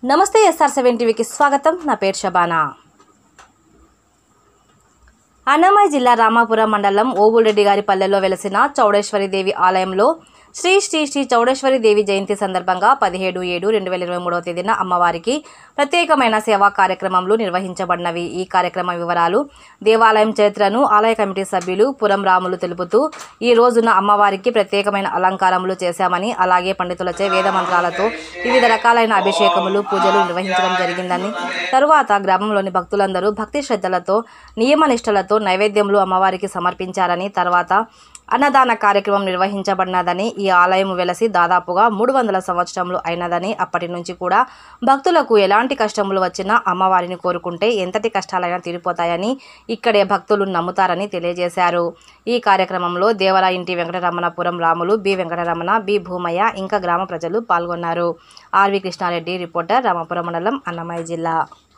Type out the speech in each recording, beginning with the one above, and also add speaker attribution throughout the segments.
Speaker 1: నమస్తే SR7 టీవీకి స్వాగతం. నా పేరు షబానా. అన్నమయ్య జిల్లా రామాపురం మండలం ఓబుల్రెడ్డి గారి పల్లెలో వెలసిన చౌడేశ్వరి దేవి ఆలయంలో శ్రీ శ్రీ శ్రీ చౌడేశ్వరి దేవి జయంతి సందర్భంగా 17/7/2023 తేదీన అమ్మవారికి ప్రత్యేకమైన సేవా కార్యక్రమాలు నిర్వహించబడినవి. ఈ కార్యక్రమ వివరాలు, దేవాలయం చరిత్రను ఆలయ కమిటీ సభ్యులు పురం రాములు తెలుపుతూ, ఈ రోజున అమ్మవారికి ప్రత్యేకమైన అలంకారములు చేశామని, అలాగే పండితులచే వేద మంత్రాలతో వివిధ రకాలైన అభిషేకములు, పూజలు నిర్వహించడం జరిగిందని, తరువాత గ్రామంలోని భక్తులందరూ భక్తి శ్రద్ధలతో నియమనిష్టలతో నైవేద్యములు అమ్మవారికి సమర్పించారని, తర్వాత అన్నదాన కార్యక్రమం నిర్వహించబడినదని, ఈ ఆలయం వెలసి దాదాపుగా 300 సంవత్సరములు అయినదని, అప్పటి నుంచి కూడా భక్తులకు ఎలాంటి కష్టములు వచ్చినా అమ్మవారిని కోరుకుంటే ఎంతటి కష్టాలైనా తీరిపోతాయని ఇక్కడే భక్తులు నమ్ముతారని తెలియజేశారు. ఈ కార్యక్రమంలో దేవర ఇంటి వెంకటరమణ, పురం రాములు, బి వెంకటరమణ, బి భూమయ్య ఇంకా గ్రామ ప్రజలు పాల్గొన్నారు. ఆర్వి కృష్ణారెడ్డి, రిపోర్టర్, రామాపురం మండలం, అన్నమయ్య జిల్లా.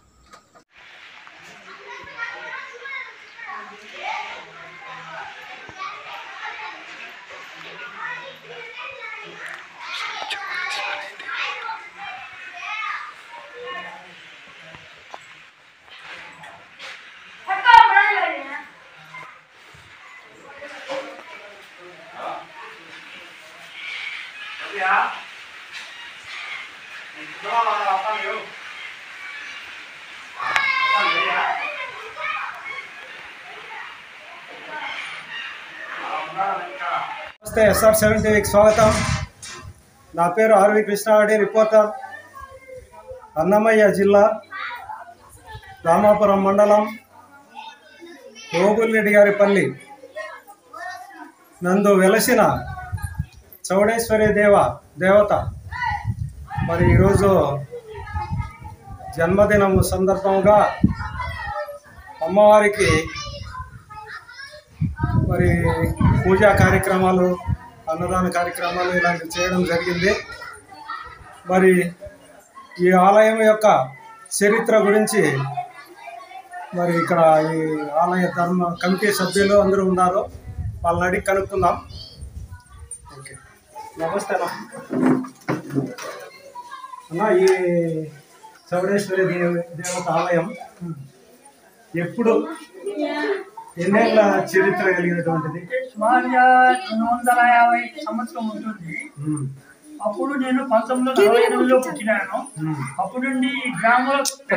Speaker 2: నమస్తే, SR7 టీవీకి స్వాగతం. నా పేరు ఆర్వి కృష్ణారెడ్డి, రిపోర్టర్, అన్నమయ్య జిల్లా, రామాపురం మండలం, ఓబుల్రెడ్డి గారి పల్లి నందు వెలసిన చౌడేశ్వరి దేవత మరి ఈరోజు జన్మదినం సందర్భంగా అమ్మవారికి మరి పూజా కార్యక్రమాలు, అన్నదాన కార్యక్రమాలు ఇలాంటివి చేయడం జరిగింది. మరి ఈ ఆలయం యొక్క చరిత్ర గురించి మరి ఇక్కడ ఈ ఆలయ ధర్మ కమిటీ సభ్యులు అందరూ ఉన్నారు, వాళ్ళని అడిగి కనుక్కుందాం. ఓకే, నమస్తే అన్న. ఈ చౌడేశ్వరి దేవత ఆలయం ఎప్పుడు, ఎన్నేళ్ళ చరిత్ర కలిగినటువంటిది?
Speaker 3: సుమారుగా 250 సంవత్సరం ఉంటుంది. అప్పుడు నేను 1948లో పుట్టినాను. అప్పుడు నుండి గ్రామ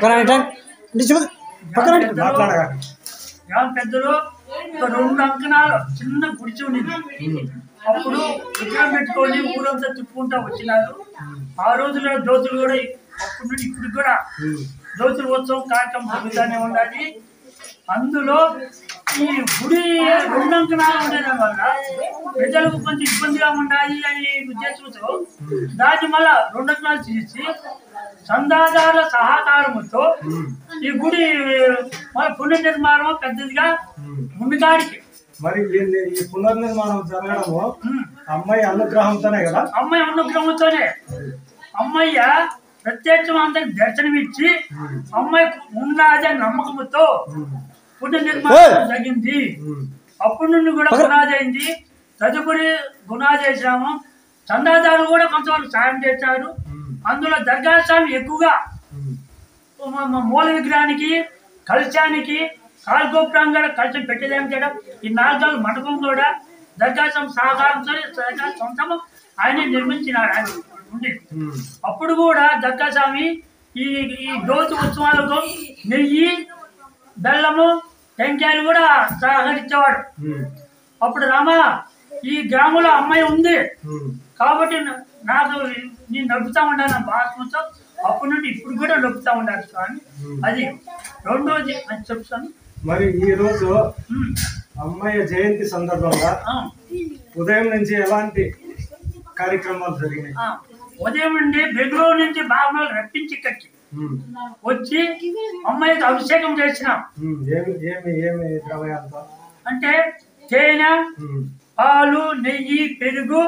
Speaker 3: పెద్దలు ఒక 2 అంకణాలు చిన్న గుడిచి ఉండింది. అప్పుడు విగ్రహం పెట్టుకొని ఊరంతా తిప్పుకుంటా వచ్చినారు. ఆ రోజుల్లో జ్యోతులు కూడా అప్పటి నుండి ఇప్పుడు కూడా జ్యోతుల ఉత్సవం కార్యక్రమం జరుగుతూనే ఉండాలి. అందులో ఈ గుడి 2 అంకణాలు ఉండడం వల్ల ప్రజలకు కొంచెం ఇబ్బందిగా ఉండాలి అనే ఉద్దేశంతో దాన్ని మళ్ళా 2 అంకణాలు చేసి చందాదారుల సహకారంతో ఈ గుడి మన పునర్నిర్మాణం పెద్దదిగా ముందుగాడికి.
Speaker 2: మరి ఈ పునర్నిర్మాణం జరగడము అమ్మాయి అనుగ్రహంతోనే కదా?
Speaker 3: అమ్మాయి అనుగ్రహంతోనే. అమ్మయ్య ప్రత్యక్షం అందరికి దర్శనమిచ్చి అమ్మాయి ఉన్నదే నమ్మకంతో పునర్నిర్మాణం జరిగింది. అప్పటి నుండి కూడా గుణాది అయింది. తదుపరి గుణాది చేశాము. చందాదారులు కూడా కొంతవరకు సాయం చేశారు. అందులో దర్గా స్వామి ఎక్కువగా మూల విగ్రహానికి, కలశానికి, కాల్గోపురం కూడా కలశం పెట్టేదానికి చేయడం, ఈ 4 మండపం కూడా దర్గా స్వామి సహకారంతో సొంతము ఆయనే నిర్మించినాడు. ఆయన ఉండి అప్పుడు కూడా దర్గా స్వామి ఈ జ్యోతి ఉత్సవాలకు నెయ్యి, బెల్లము, టెంకాయలు కూడా సహకరించేవాడు. అప్పుడు రామా, ఈ గ్రామంలో అమ్మాయి ఉంది కాబట్టి నాకు నేను నడుపుతా ఉన్నాను భాషతో. అప్పటి నుండి ఇప్పుడు కూడా నడుపుతా ఉన్నాను స్వామి. అది రెండోది అని చెప్తాను.
Speaker 2: మరి ఈ రోజు అమ్మాయి జయంతి సందర్భంగా ఉదయం నుంచి ఎలాంటి కార్యక్రమాలు జరిగినాయి?
Speaker 3: ఉదయం నుండి బెంగళూరు నుంచి బాబులు రప్పించి ఇక్కడికి వచ్చి అమ్మాయికి అభిషేకం చేసినాం.
Speaker 2: ఏమి ద్రవ్యాలతో
Speaker 3: అంటే తేనె, పాలు, నెయ్యి, పెరుగు,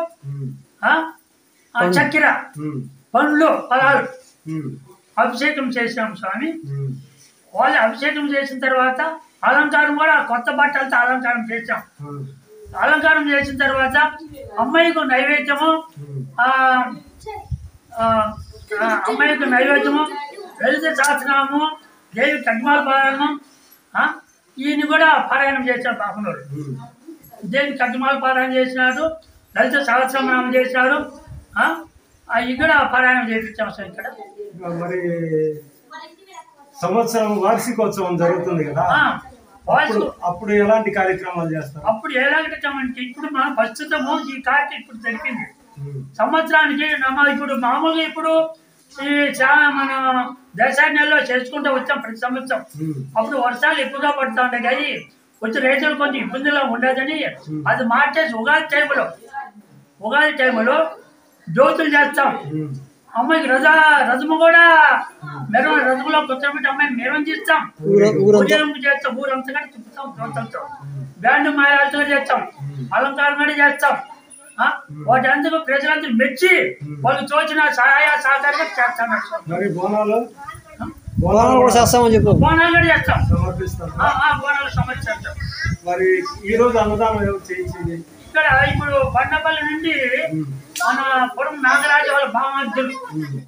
Speaker 3: చక్కెర, పండ్లు, ఫలాలు అభిషేకం చేసినాం స్వామి. వాళ్ళు అభిషేకం చేసిన తర్వాత అలంకారం కూడా కొత్త బట్టలతో అలంకారం చేసాం. అలంకారం చేసిన తర్వాత అమ్మాయికి నైవేద్యము అమ్మాయికి నైవేద్యము, లలిత సహస్రనామము, దేవి కట్మాల పారాయణం, ఈయన కూడా పారాయణం చేశాడు బాగున్నాడు. దేవి కట్మాల పారాయణం చేసినాడు, లలిత సహస్రనామం చేసినాడు, అవి కూడా పారాయణం చేయించాం సార్ ఇక్కడ.
Speaker 2: మరి సంవత్సరం వార్షికోత్సవం జరుగుతుంది కదా, అప్పుడు ఎలాంటి కార్యక్రమాలు చేస్తారు?
Speaker 3: అప్పుడు ఎలాంటి అంటే ఇప్పుడు మనం ప్రస్తుతము ఈ కార్యక్రమం ఇప్పుడు జరిపింది సంవత్సరానికి ఇప్పుడు మామూలుగా ఇప్పుడు చాలా మన దేశాన్యాల్లో చేసుకుంటూ వచ్చాం ప్రతి సంవత్సరం. అప్పుడు వర్షాలు ఎక్కువగా పడుతూ ఉంటాయి కానీ వచ్చి రైతులు కొంచెం ఇబ్బందిలో ఉండదని అది మార్చేసి ఉగాది టైంలో జ్యోతులు చేస్తాం. అమ్మాయికి రథము కూడా రథములో కూర్చోబెట్టి అమ్మాయిని మేమని చేస్తాం, చేస్తాం, ఊరంతా కూడా తిప్పుతాం, జ్యోతులతో బ్యాండ్ మాయాలతో చేస్తాం, అలంకారం కూడా చేస్తాం. వాటి అందుకు ప్రజలందరూ మెచ్చి వాళ్ళు తోచిన సహాయ సహకారంగా చేస్తాం.
Speaker 2: బోనాలు
Speaker 3: కూడా చేస్తాం,
Speaker 2: సమర్పిస్తాం.
Speaker 3: బోనాలు సమర్పిస్తాం.
Speaker 2: మరి ఈ రోజు అన్నదానం ఎవరు చేయించింది?
Speaker 3: ఇక్కడ ఇప్పుడు బండపల్లి నుండి మన పురం నాగరాజు వాళ్ళ భామార్జులు